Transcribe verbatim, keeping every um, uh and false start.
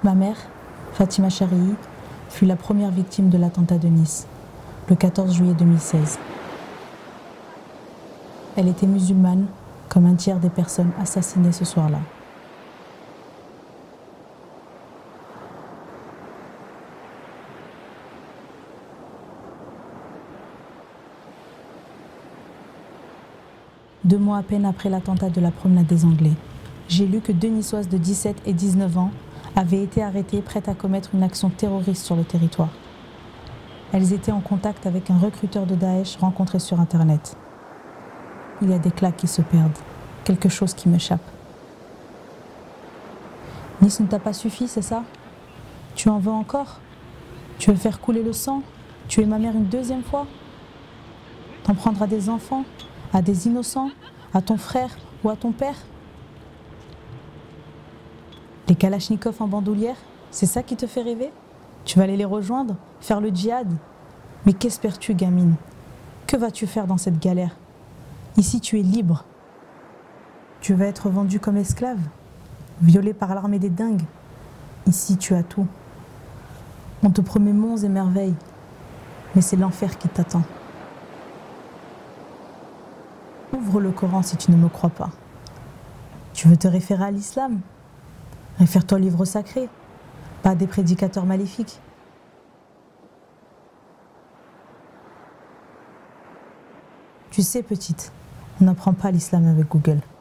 Ma mère, Fatima Charii, fut la première victime de l'attentat de Nice, le quatorze juillet deux mille seize. Elle était musulmane, comme un tiers des personnes assassinées ce soir-là. Deux mois à peine après l'attentat de la promenade des Anglais, j'ai lu que deux Niçoises de dix-sept et dix-neuf ans avaient été arrêtées prêtes à commettre une action terroriste sur le territoire. Elles étaient en contact avec un recruteur de Daesh rencontré sur Internet. Il y a des claques qui se perdent, quelque chose qui m'échappe. Nice ne t'a pas suffi, c'est ça? Tu en veux encore? Tu veux faire couler le sang? Tuer ma mère une deuxième fois? T'en prendre à des enfants? À des innocents? À ton frère ou à ton père? Les kalachnikovs en bandoulière, c'est ça qui te fait rêver? Tu vas aller les rejoindre? Faire le djihad? Mais qu'espères-tu, gamine? Que vas-tu faire dans cette galère? Ici, tu es libre. Tu vas être vendu comme esclave, violé par l'armée des dingues. Ici, tu as tout. On te promet monts et merveilles, mais c'est l'enfer qui t'attend. Ouvre le Coran si tu ne me crois pas. Tu veux te référer à l'islam? Réfère-toi au livre sacré, pas à des prédicateurs maléfiques. Tu sais, petite, on n'apprend pas l'islam avec Google.